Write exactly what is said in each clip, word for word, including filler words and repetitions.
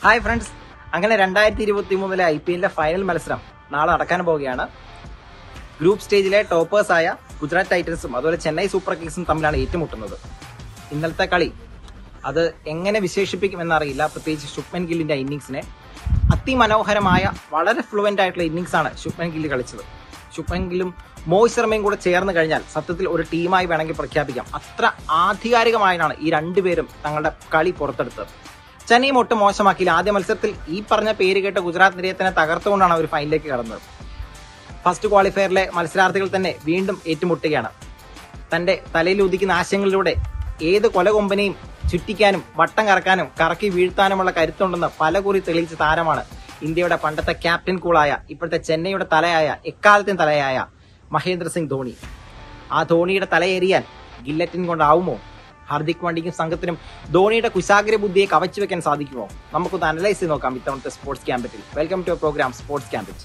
Hi friends, അങ്ങനെ രണ്ടായിരത്തി ഇരുപത്തി മൂന്നിലെ ഐ പി എല്ലിലെ ഫൈനൽ മത്സരം നാളെ നടക്കാൻ പോവുകയാണ്. ഗ്രൂപ്പ് സ്റ്റേജിലെ ടോപ്പേഴ്സായ ഗുജറാത്ത് ടൈറ്റൻസും അതുപോലെ ചെന്നൈ സൂപ്പർ കിങ്സും തമ്മിലാണ് ഏറ്റുമുട്ടുന്നത്. ഇന്നലത്തെ കളി അത് എങ്ങനെ വിശേഷിപ്പിക്കും എന്നറിയില്ല. പ്രത്യേകിച്ച് ശുഭ്മൻ ഗില്ലിന്റെ ഇന്നിങ്സിനെ അതിമനോഹരമായ വളരെ ഫ്ലുവന്റ് ആയിട്ടുള്ള ഇന്നിങ്സ് ആണ് ശുഭ്മൻ ഗില്ല് കളിച്ചത്. ശുഭ്മൻ ഗില്ലും മോഹിത് ശർമ്മയും കൂടെ ചേർന്ന് കഴിഞ്ഞാൽ സത്യത്തിൽ ഒരു ടീമായി വേണമെങ്കിൽ പ്രഖ്യാപിക്കാം. അത്ര ആധികാരികമായാണ് ഈ രണ്ടുപേരും തങ്ങളുടെ കളി പുറത്തെടുത്തത്. ചെന്നൈയും ഒട്ടും മോശമാക്കിയില്ല. ആദ്യ മത്സരത്തിൽ ഈ പറഞ്ഞ പേര് കേട്ട ഗുജറാത്ത് നിരയെ തന്നെ തകർത്തുകൊണ്ടാണ് അവർ ഫൈനലിലേക്ക് കടന്നത്. ഫസ്റ്റ് ക്വാളിഫയറിലെ മത്സരാർത്ഥികൾ തന്നെ വീണ്ടും ഏറ്റുമുട്ടുകയാണ്. തന്റെ തലയിൽ ഉദിക്കുന്ന ആശയങ്ങളിലൂടെ ഏത് കൊലകൊമ്പനെയും ചുറ്റിക്കാനും വട്ടം കറക്കാനും കറക്കി വീഴ്ത്താനുമുള്ള കരുത്തുണ്ടെന്ന് പലകുറി തെളിയിച്ച താരമാണ് ഇന്ത്യയുടെ പണ്ടത്തെ ക്യാപ്റ്റൻ കൂളായ ഇപ്പോഴത്തെ ചെന്നൈയുടെ തലയായ എക്കാലത്തെയും തലയായ മഹേന്ദ്ര സിംഗ് ധോണി. ആ ധോണിയുടെ തലയേറിയാൻ ഗില്ലറ്റിൻ കൊണ്ടാവുമോ? ഹാർദിക് പാണ്ഡ്യയ്ക്കും സംഘത്തിനും ധോണിയുടെ കുശാഗ്ര ബുദ്ധിയെ കവച്ചു വെക്കാൻ സാധിക്കുമോ? നമുക്കൊന്ന് അനലൈസ് ചെയ്ത് നോക്കാം ഇത്തവണത്തെ സ്പോർട്സ് ക്യാമ്പറ്റിൽ. വെൽക്കം ടു പ്രോഗ്രാം സ്പോർട്സ് ക്യാമ്പറ്റ്.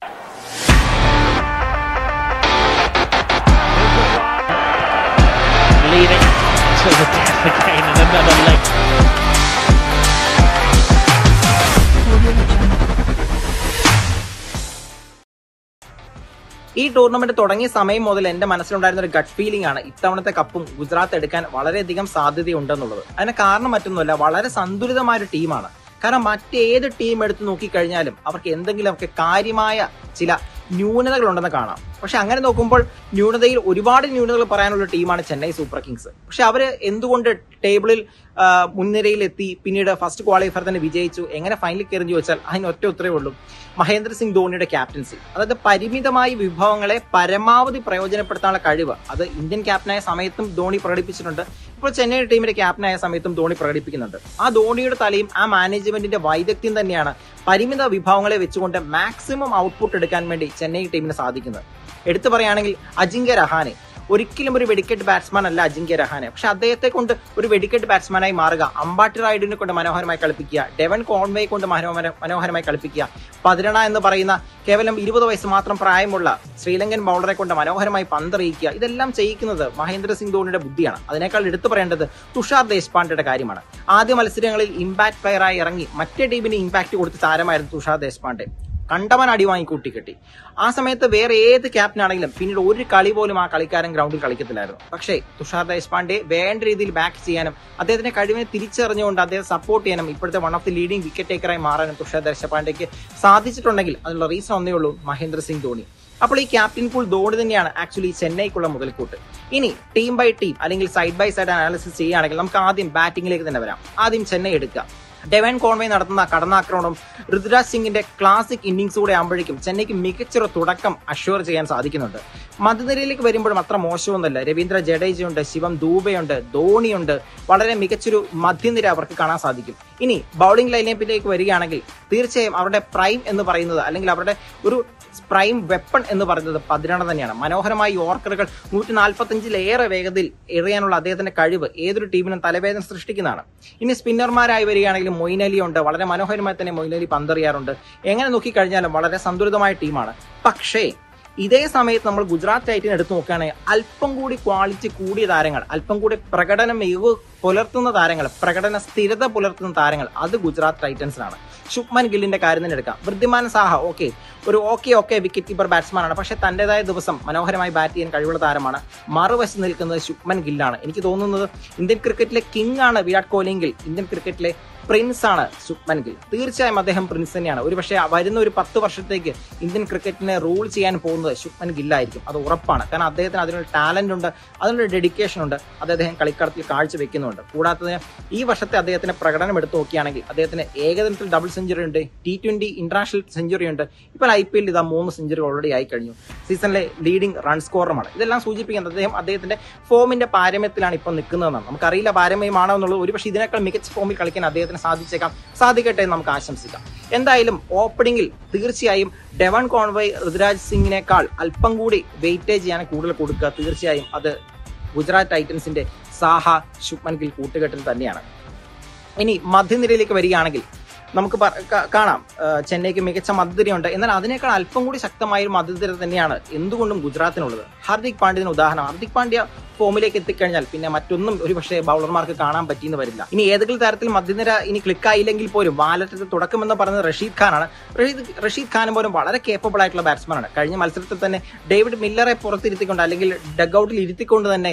ഈ ടൂർണമെന്റ് തുടങ്ങിയ സമയം മുതൽ എന്റെ മനസ്സിലുണ്ടായിരുന്ന ഒരു ഗട്ട് ഫീലിംഗ് ആണ് ഇത്തവണത്തെ കപ്പും ഗുജറാത്ത് എടുക്കാൻ വളരെയധികം സാധ്യതയുണ്ടെന്നുള്ളത്. അതിന് കാരണം മറ്റൊന്നുമല്ല, വളരെ സന്തുലിതമായ ഒരു ടീമാണ്. കാരണം മറ്റേത് ടീം എടുത്ത് നോക്കിക്കഴിഞ്ഞാലും അവർക്ക് എന്തെങ്കിലുമൊക്കെ കാര്യമായ ചില ന്യൂനതകൾ ഉണ്ടെന്ന് കാണാം. പക്ഷെ അങ്ങനെ നോക്കുമ്പോൾ ന്യൂനതയിൽ ഒരുപാട് ന്യൂനതകൾ പറയാനുള്ള ടീമാണ് ചെന്നൈ സൂപ്പർ കിങ്സ്. പക്ഷെ അവര് എന്തുകൊണ്ട് ടേബിളിൽ മുൻനിരയിൽ എത്തി പിന്നീട് ഫസ്റ്റ് ക്വാളിഫയർ തന്നെ വിജയിച്ചു, എങ്ങനെ ഫൈനലിൽ കയറി ചോദിച്ചാൽ അതിന് ഒറ്റ ഉത്തരവേ ഉള്ളൂ: മഹേന്ദ്ര സിംഗ് ധോണിയുടെ ക്യാപ്റ്റൻസി. അതായത് പരിമിതമായ വിഭവങ്ങളെ പരമാവധി പ്രയോജനപ്പെടുത്താനുള്ള കഴിവ് അത് ഇന്ത്യൻ ക്യാപ്റ്റനായ സമയത്തും ധോണി പ്രകടിപ്പിച്ചിട്ടുണ്ട്. ഇപ്പോൾ ചെന്നൈ ടീമിന്റെ ക്യാപ്റ്റനായ സമയത്തും ധോണി പ്രകടിപ്പിക്കുന്നുണ്ട്. ആ ധോണിയുടെ തലയും ആ മാനേജ്മെന്റിന്റെ വൈദഗ്ധ്യം തന്നെയാണ് പരിമിത വിഭവങ്ങളെ വെച്ചുകൊണ്ട് മാക്സിമം ഔട്ട്പുട്ട് എടുക്കാൻ വേണ്ടി ചെന്നൈ ടീമിന് സാധിക്കുന്നത്. എടുത്തു പറയുകയാണെങ്കിൽ അജിങ്ക്യ രഹാനെ ഒരിക്കലും ഒരു വെടിക്കെട്ട് ബാറ്റ്സ്മാൻ അല്ല അജിങ്ക്യ രഹാനെ. പക്ഷെ അദ്ദേഹത്തെ കൊണ്ട് ഒരു വെടിക്കെട്ട് ബാറ്റ്സ്മാനായി മാറുക, അമ്പാട്ടി റൈഡിനെ കൊണ്ട് മനോഹരമായി കളിപ്പിക്കുക, ഡെവൻ കോൺവേയെ കൊണ്ട് മനോഹര മനോഹരമായി കളിപ്പിക്കുക, പതിരണ എന്ന് പറയുന്ന കേവലം ഇരുപത് വയസ്സ് മാത്രം പ്രായമുള്ള ശ്രീലങ്കൻ ബൗളറെ കൊണ്ട് മനോഹരമായി പന്തെറിയിക്കുക, ഇതെല്ലാം ചെയ്യിക്കുന്നത് മഹേന്ദ്ര സിംഗ് ധോണിയുടെ ബുദ്ധിയാണ്. അതിനേക്കാൾ എടുത്തു പറയേണ്ടത് തുഷാർ ദേശ്പാണ്ഡെയുടെ കാര്യമാണ്. ആദ്യ മത്സരങ്ങളിൽ ഇമ്പാക്ട് പ്ലെയറായി ഇറങ്ങി മറ്റേ ടീമിന് ഇമ്പാക്ട് കൊടുത്ത താരമായിരുന്നു തുഷാർ ദേശ്പാണ്ഡെ. കണ്ടവൻ അടി വാങ്ങി കൂട്ടിക്കെട്ടി. ആ സമയത്ത് വേറെ ഏത് ക്യാപ്റ്റൻ ആണെങ്കിലും പിന്നീട് ഒരു കളി പോലും ആ കളിക്കാരൻ ഗ്രൗണ്ടിൽ കളിക്കത്തില്ലായിരുന്നു. പക്ഷേ തുഷാർ ദേശ്പാണ്ഡെ വേണ്ട രീതിയിൽ ബാക്ക് ചെയ്യാനും അദ്ദേഹത്തിന്റെ കഴിവിനെ തിരിച്ചറിഞ്ഞുകൊണ്ട് അദ്ദേഹം സപ്പോർട്ട് ചെയ്യാനും ഇപ്പോഴത്തെ one of the leading wicket ടേക്കറായി മാറാനും തുഷാർ ദേശ്പാണ്ഡെക്ക് സാധിച്ചിട്ടുണ്ടെങ്കിൽ അതിനുള്ള റീസൺ ഒന്നേ ഉള്ളൂ: മഹേന്ദ്ര സിംഗ് ധോണി. അപ്പോൾ ഈ ക്യാപ്റ്റൻ പൂൾ ധോണി തന്നെയാണ് ആക്ച്വലി ചെന്നൈക്കുള്ള മുതൽക്കൂട്ട്. ഇനി ടീം ബൈ ടീം അല്ലെങ്കിൽ സൈഡ് ബൈ സൈഡ് അനാലിസിസ് ചെയ്യുകയാണെങ്കിൽ നമുക്ക് ആദ്യം ബാറ്റിംഗിലേക്ക് തന്നെ വരാം. ആദ്യം ചെന്നൈ എടുക്കുക. ഡെവൻ കോൺവേ നടത്തുന്ന കടന്നാക്രമണം ഋതുരാജ് സിംഗിന്റെ ക്ലാസിക് ഇന്നിംഗ്സ് കൂടെ ആകുമ്പോഴേക്കും ചെന്നൈക്ക് മികച്ചൊരു തുടക്കം അഷ്വർ ചെയ്യാൻ സാധിക്കുന്നുണ്ട്. മധ്യനിരയിലേക്ക് വരുമ്പോഴും അത്ര മോശമൊന്നുമല്ല. രവീന്ദ്ര ജഡേജയുണ്ട്, ശിവം ദൂബെയുണ്ട്, ധോണിയുണ്ട്. വളരെ മികച്ചൊരു മധ്യനിര അവർക്ക് കാണാൻ സാധിക്കും. ഇനി ബൗളിംഗ് ലൈനപ്പിലേക്ക് വരികയാണെങ്കിൽ തീർച്ചയായും അവരുടെ പ്രൈം എന്ന് പറയുന്നത് അല്ലെങ്കിൽ അവരുടെ ഒരു പ്രൈം വെപ്പൺ എന്ന് പറയുന്നത് പതിരണ തന്നെയാണ്. മനോഹരമായ യോർക്കറുകൾ നൂറ്റി നാൽപ്പത്തി അഞ്ചിലേറെ വേഗതയിൽ എറിയാനുള്ള അദ്ദേഹത്തിന്റെ കഴിവ് ഏതൊരു ടീമിനും തലവേദന സൃഷ്ടിക്കുന്നതാണ്. ഇനി സ്പിന്നർമാരായി വരികയാണെങ്കിലും മൊയിൻ അലി ഉണ്ട്. വളരെ മനോഹരമായി തന്നെ മൊയിൻ അലി പന്തെറിയാറുണ്ട്. എങ്ങനെ നോക്കിക്കഴിഞ്ഞാലും വളരെ സന്തുലിതമായ ടീമാണ്. പക്ഷേ ഇതേ സമയത്ത് നമ്മൾ ഗുജറാത്ത് ടൈറ്റൻ എടുത്തു നോക്കുകയാണെങ്കിൽ അല്പം കൂടി ക്വാളിറ്റി കൂടിയ താരങ്ങൾ, അല്പം കൂടി പ്രകടന മികവ് പുലർത്തുന്ന താരങ്ങൾ, പ്രകടന സ്ഥിരത പുലർത്തുന്ന താരങ്ങൾ അത് ഗുജറാത്ത് ടൈറ്റൻസിനാണ്. ശുഭ്മൻ ഗില്ലിന്റെ കാര്യം തന്നെ എടുക്കാം. വൃദ്ധിമാൻ സാഹ ഓക്കെ ഒരു ഓക്കെ ഓക്കെ വിക്കറ്റ് കീപ്പർ ബാറ്റ്സ്മാനാണ്. പക്ഷെ തന്റേതായ ദിവസം മനോഹരമായി ബാറ്റ് ചെയ്യാൻ കഴിവുള്ള താരമാണ്. മറുവശത്ത് നിൽക്കുന്നത് ശുഭ്മൻ ഗില്ലാണ്. എനിക്ക് തോന്നുന്നത് ഇന്ത്യൻ ക്രിക്കറ്റിലെ കിങ് ആണ് വിരാട് കോഹ്ലിയെങ്കിൽ ഇന്ത്യൻ ക്രിക്കറ്റിലെ പ്രിൻസ് ആണ് ശുഭ്മൻ ഗിൽ. തീർച്ചയായും അദ്ദേഹം പ്രിൻസ് തന്നെയാണ്. ഒരു പക്ഷേ വരുന്ന ഒരു പത്ത് വർഷത്തേക്ക് ഇന്ത്യൻ ക്രിക്കറ്റിനെ റൂൾ ചെയ്യാൻ പോകുന്നത് ശുഭ്മൻ ഗില്ലായിരിക്കും. അത് ഉറപ്പാണ്. കാരണം അദ്ദേഹത്തിന് അതിനൊരു ടാലന്റ് ഉണ്ട്, അതിനൊരു ഡെഡിക്കേഷൻ ഉണ്ട്, അത് അദ്ദേഹം കളിക്കളത്തിൽ കാഴ്ചവെക്കുന്നുണ്ട്. കൂടാതെ ഈ വർഷത്തെ അദ്ദേഹത്തിന്റെ പ്രകടനം എടുത്തു നോക്കുകയാണെങ്കിൽ അദ്ദേഹത്തിന് ഏകദിനത്തിൽ ഡബിൾ സെഞ്ചുറി ഉണ്ട്, ടി ട്വന്റി ഇന്റർനാഷണൽ സെഞ്ചുറി ഉണ്ട്. ഇപ്പോൾ ഐ പി എല്ലിൽ ഇതാ മൂന്ന് സെഞ്ചുറി ഓൾറെഡി ആയി കഴിഞ്ഞു. സീസണിലെ ലീഡിംഗ് റൺ സ്കോററുമാണ്. ഇതെല്ലാം സൂചിപ്പിക്കുന്നത് അദ്ദേഹം അദ്ദേഹത്തിന്റെ ഫോമിന്റെ പാരമ്യത്തിലാണ് ഇപ്പോൾ നിൽക്കുന്നതെന്നാണ്. നമുക്കറിയില്ല പാരമ്യമാണോ എന്നുള്ളത്. ഒരുപക്ഷെ ഇതിനേക്കാൾ മികച്ച ഫോമിൽ കളിക്കാൻ അദ്ദേഹത്തിന് സാധിച്ചേക്കാം. സാധിക്കട്ടെ എന്ന് നമുക്ക് ആശംസിക്കാം. എന്തായാലും ഓപ്പണിംഗിൽ തീർച്ചയായും ഡെവൻ കോൺവേ ഋതുരാജ് സിംഗിനേക്കാൾ അല്പം കൂടി വെയിറ്റേജ് ചെയ്യാൻ കൂടുതൽ കൊടുക്കുക. തീർച്ചയായും അത് ഗുജറാത്ത് ടൈറ്റൻസിന്റെ സാഹ ശുഭ്മൻ ഗിൽ കൂട്ടുകെട്ടിൽ തന്നെയാണ്. ഇനി മധ്യനിരയിലേക്ക് വരികയാണെങ്കിൽ നമുക്ക് കാണാം ചെന്നൈക്ക് മികച്ച മധ്യനിരയുണ്ട്. എന്നാൽ അതിനേക്കാൾ അല്പം കൂടി ശക്തമായ ഒരു മധ്യനിര തന്നെയാണ് എന്തുകൊണ്ടും ഗുജറാത്തിനുള്ളത്. ഹാർദിക് പാണ്ഡ്യത്തിന് ഉദാഹരണം. ഹാർദിക് പാണ്ഡ്യ ഫോമിലേക്ക് എത്തിക്കഴിഞ്ഞാൽ പിന്നെ മറ്റൊന്നും ഒരു പക്ഷേ ബൗളർമാർക്ക് കാണാൻ പറ്റിയെന്ന് വരില്ല. ഇനി ഏതെങ്കിലും തരത്തിൽ മധ്യനിര ഇനി ക്ലിക്കായില്ലെങ്കിൽ പോലും വാലറ്റത്തിൽ തുടക്കമെന്ന് പറയുന്നത് റഷീദ് ഖാനാണ്. റഷീദ് റഷീദ് ഖാൻ പോലും വളരെ കേപ്പബിൾ ആയിട്ടുള്ള ബാറ്റ്സ്മാനാണ്. കഴിഞ്ഞ മത്സരത്തിൽ തന്നെ ഡേവിഡ് മില്ലറെ പുറത്തിരുത്തിക്കൊണ്ട് അല്ലെങ്കിൽ ഡഗ്ഔട്ടിൽ ഇരുത്തിക്കൊണ്ട് തന്നെ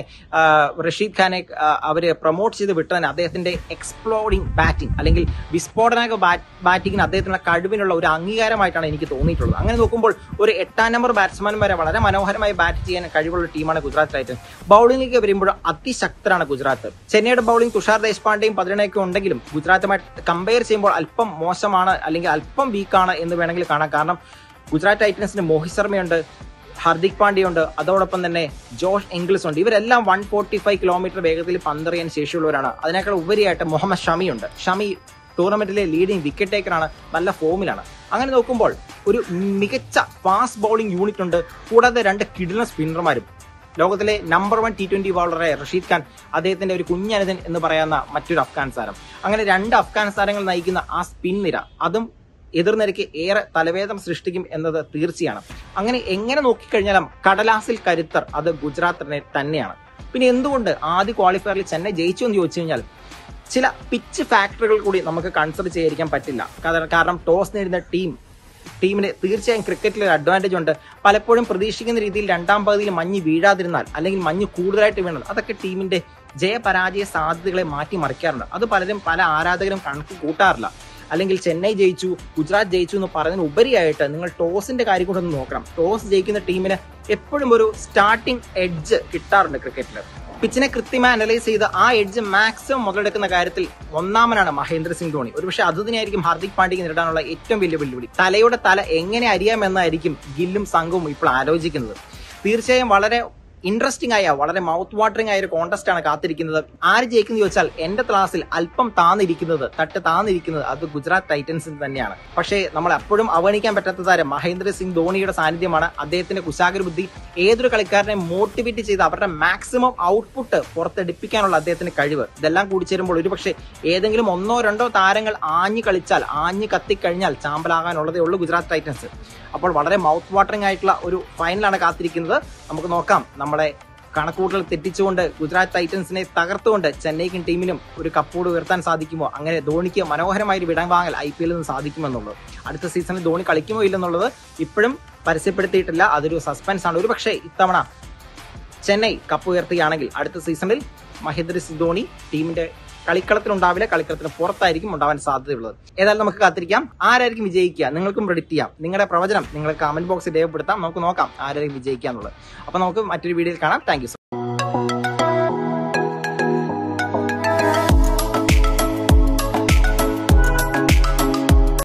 റഷീദ് ഖാനെ അവര് പ്രൊമോട്ട് ചെയ്ത് വിട്ടു തന്നെ അദ്ദേഹത്തിന്റെ എക്സ്പ്ലോഡിംഗ് ബാറ്റിംഗ് അല്ലെങ്കിൽ വിസ്ഫോടനക ബാറ്റിംഗിന് അദ്ദേഹത്തിന്റെ കഴിവിനുള്ള ഒരു അംഗീകാരമായിട്ടാണ് എനിക്ക് തോന്നിയിട്ടുള്ളത്. അങ്ങനെ നോക്കുമ്പോൾ ഒരു എട്ടാം നമ്പർ ബാറ്റ്സ്മാൻ വരെ വളരെ മനോഹരമായി ബാറ്റ് ചെയ്യാൻ കഴിവുള്ള ടീമാണ് ഗുജറാത്ത് ടൈറ്റൻസ്. ബൌളിംഗിലേക്ക് വരുമ്പോൾ അതിശക്തരാണ് ഗുജറാത്ത്. ചെന്നൈയുടെ ബൌളിംഗ് തുഷാർ ദേശ്പാണ്ഡെയും പതിനെണ്ണയൊക്കെ ഉണ്ടെങ്കിലും ഗുജറാത്തുമായി കമ്പയർ ചെയ്യുമ്പോൾ അല്പം മോശമാണ് അല്ലെങ്കിൽ അല്പം വീക്കാണ് എന്ന് വേണമെങ്കിൽ കാണാം. കാരണം ഗുജറാത്ത് ടൈറ്റൻസിന് മോഹിത് ശർമ്മയുണ്ട്, ഹാർദിക് പാണ്ഡ്യയുണ്ട്, അതോടൊപ്പം തന്നെ ജോഷ് ഇംഗ്ലിസ് ഉണ്ട്. ഇവരെല്ലാം വൺ ഫോർട്ടി ഫൈവ് കിലോമീറ്റർ വേഗത്തിൽ പന്തെറിയാൻ ശേഷിയുള്ളവരാണ്. അതിനേക്കാൾ ഉപരിയായിട്ട് മുഹമ്മദ് ഷമിയുണ്ട്. ഷമി ടൂർണമെന്റിലെ ലീഡിംഗ് വിക്കറ്റ് ടേക്കറാണ്, നല്ല ഫോമിലാണ്. അങ്ങനെ നോക്കുമ്പോൾ ഒരു മികച്ച ഫാസ്റ്റ് ബൌളിംഗ് യൂണിറ്റ് ഉണ്ട്. കൂടാതെ രണ്ട് കിടിലൻ സ്പിന്നർമാരും. ലോകത്തിലെ നമ്പർ വൺ ടി ട്വന്റി ബൗളറായ റഷീദ് ഖാൻ, അദ്ദേഹത്തിന്റെ ഒരു കുഞ്ഞനുജൻ എന്ന് പറയാവുന്ന മറ്റൊരു അഫ്ഗാൻ താരം. അങ്ങനെ രണ്ട് അഫ്ഗാൻ താരങ്ങൾ നയിക്കുന്ന ആ സ്പിൻ നിര അതും എതിർനിരയ്ക്ക് ഏറെ തലവേദന സൃഷ്ടിക്കും എന്നത് തീർച്ചയാണ്. അങ്ങനെ എങ്ങനെ നോക്കിക്കഴിഞ്ഞാലും കടലാസിൽ കരുത്തർ അത് ഗുജറാത്തിനെ തന്നെയാണ്. പിന്നെ എന്തുകൊണ്ട് ആദ്യ ക്വാളിഫയറിൽ ചെന്നൈ ജയിച്ചു എന്ന് ചോദിച്ചു കഴിഞ്ഞാൽ ചില പിച്ച് ഫാക്ടറുകൾ കൂടി നമുക്ക് കൺസിഡർ ചെയ്യാതിരിക്കാൻ പറ്റില്ല. കാരണം ടോസ് നേടുന്ന ടീം ടീമിന് തീർച്ചയായും ക്രിക്കറ്റിൽ ഒരു അഡ്വാൻറ്റേജ് ഉണ്ട്. പലപ്പോഴും പ്രതീക്ഷിക്കുന്ന രീതിയിൽ രണ്ടാം പകുതിയിൽ മഞ്ഞ് വീഴാതിരുന്നാൽ അല്ലെങ്കിൽ മഞ്ഞ് കൂടുതലായിട്ട് വീണാൽ അതൊക്കെ ടീമിന്റെ ജയപരാജയ സാധ്യതകളെ മാറ്റിമറിക്കാറുണ്ട്. അത് പലരും പല ആരാധകരും കണക്ക് കൂട്ടാറില്ല. അല്ലെങ്കിൽ ചെന്നൈ ജയിച്ചു, ഗുജറാത്ത് ജയിച്ചു എന്ന് പറയുന്നതിന് ഉപരിയായിട്ട് നിങ്ങൾ ടോസിന്റെ കാര്യം കൂടെ ഒന്ന് നോക്കണം. ടോസ് ജയിക്കുന്ന ടീമിന് എപ്പോഴും ഒരു സ്റ്റാർട്ടിംഗ് എഡ്ജ് കിട്ടാറുണ്ട് ക്രിക്കറ്റിൽ. പിച്ചിനെ കൃത്യമായി അനലൈസ് ചെയ്ത് ആ എഡ്ജ് മാക്സിമം മുതലെടുക്കുന്ന കാര്യത്തിൽ ഒന്നാമനാണ് മഹേന്ദ്ര സിംഗ് ധോണി. ഒരുപക്ഷെ അത് തന്നെയായിരിക്കും ഹാർദിക് പാണ്ഡ്യയ്ക്ക് നേരിടാനുള്ള ഏറ്റവും വലിയ വെല്ലുവിളി. തലയുടെ തല എങ്ങനെ അറിയാമെന്നായിരിക്കും ഗില്ലും സംഘവും ഇപ്പോൾ ആലോചിക്കുന്നത്. തീർച്ചയായും വളരെ ഇൻട്രസ്റ്റിംഗ് ആയ വളരെ മൗത്ത് വാട്ടറിംഗ് ആയ ഒരു കോൺടെസ്റ്റ് ആണ് കാത്തിരിക്കുന്നത്. ആര് ജയിക്കുന്നു ചോദിച്ചാൽ എന്റെ ക്ലാസ്സിൽ അല്പം താന്നിരിക്കുന്നത് തട്ട് താന്നിരിക്കുന്നത് അത് ഗുജറാത്ത് ടൈറ്റൻസിന് തന്നെയാണ്. പക്ഷേ നമ്മൾ എപ്പോഴും അവഗണിക്കാൻ പറ്റാത്ത താരം മഹേന്ദ്ര സിംഗ് ധോണിയുടെ സാന്നിധ്യമാണ്. അദ്ദേഹത്തിന്റെ കുശാഗ്ര ബുദ്ധി ഏതൊരു കളിക്കാരനെ മോട്ടിവേറ്റ് ചെയ്ത് അവരുടെ മാക്സിമം ഔട്ട്പുട്ട് പുറത്തെടുപ്പിക്കാനുള്ള അദ്ദേഹത്തിന്റെ കഴിവ്, ഇതെല്ലാം കൂടി ചേരുമ്പോൾ ഒരുപക്ഷെ ഏതെങ്കിലും ഒന്നോ രണ്ടോ താരങ്ങൾ ആഞ്ഞു കളിച്ചാൽ ആഞ്ഞു കത്തിക്കഴിഞ്ഞാൽ ചാമ്പലാകാനുള്ളതേ ഉള്ളൂ ഗുജറാത്ത് ടൈറ്റൻസ്. അപ്പോൾ വളരെ മൗത്ത് വാട്ടറിംഗ് ആയിട്ടുള്ള ഒരു ഫൈനലാണ് കാത്തിരിക്കുന്നത്. നമുക്ക് നോക്കാം നമ്മളെ കണക്കൂട്ടൽ തെറ്റിച്ചുകൊണ്ട് ഗുജറാത്ത് ടൈറ്റൻസിനെ തകർത്തുകൊണ്ട് ചെന്നൈക്കും ടീമിനും ഒരു കപ്പോട് ഉയർത്താൻ സാധിക്കുമോ, അങ്ങനെ ധോണിക്ക് മനോഹരമായൊരു വിടം വാങ്ങൽ ഐ പി എല്ലിൽ നിന്ന് സാധിക്കുമെന്നുള്ളത്. അടുത്ത സീസണിൽ ധോണി കളിക്കുമോ ഇല്ലെന്നുള്ളത് ഇപ്പോഴും പരസ്യപ്പെടുത്തിയിട്ടില്ല. അതൊരു സസ്പെൻസ് ആണ്. ഒരു പക്ഷേ ഇത്തവണ ചെന്നൈ കപ്പ് ഉയർത്തുകയാണെങ്കിൽ അടുത്ത സീസണിൽ മഹേന്ദ്ര സിംഗ് ധോണി ടീമിന്റെ കളിക്കളത്തിലുണ്ടാവില്ല, കളിക്കളത്തിന് പുറത്തായിരിക്കും ഉണ്ടാവാൻ സാധ്യതയുള്ളത്. ഏതായാലും നമുക്ക് കാത്തിരിക്കാം ആരായിരിക്കും വിജയിക്കുക. നിങ്ങൾക്കും പ്രെഡിക്റ്റ് ചെയ്യാം. നിങ്ങളുടെ പ്രവചനം നിങ്ങൾ കമന്റ് ബോക്സിൽ രേഖപ്പെടുത്താം. നമുക്ക് നോക്കാം ആരായിരിക്കും വിജയിക്കുക എന്നുള്ളത്. അപ്പൊ നമുക്ക് മറ്റൊരു വീഡിയോയിൽ കാണാം. Thank U.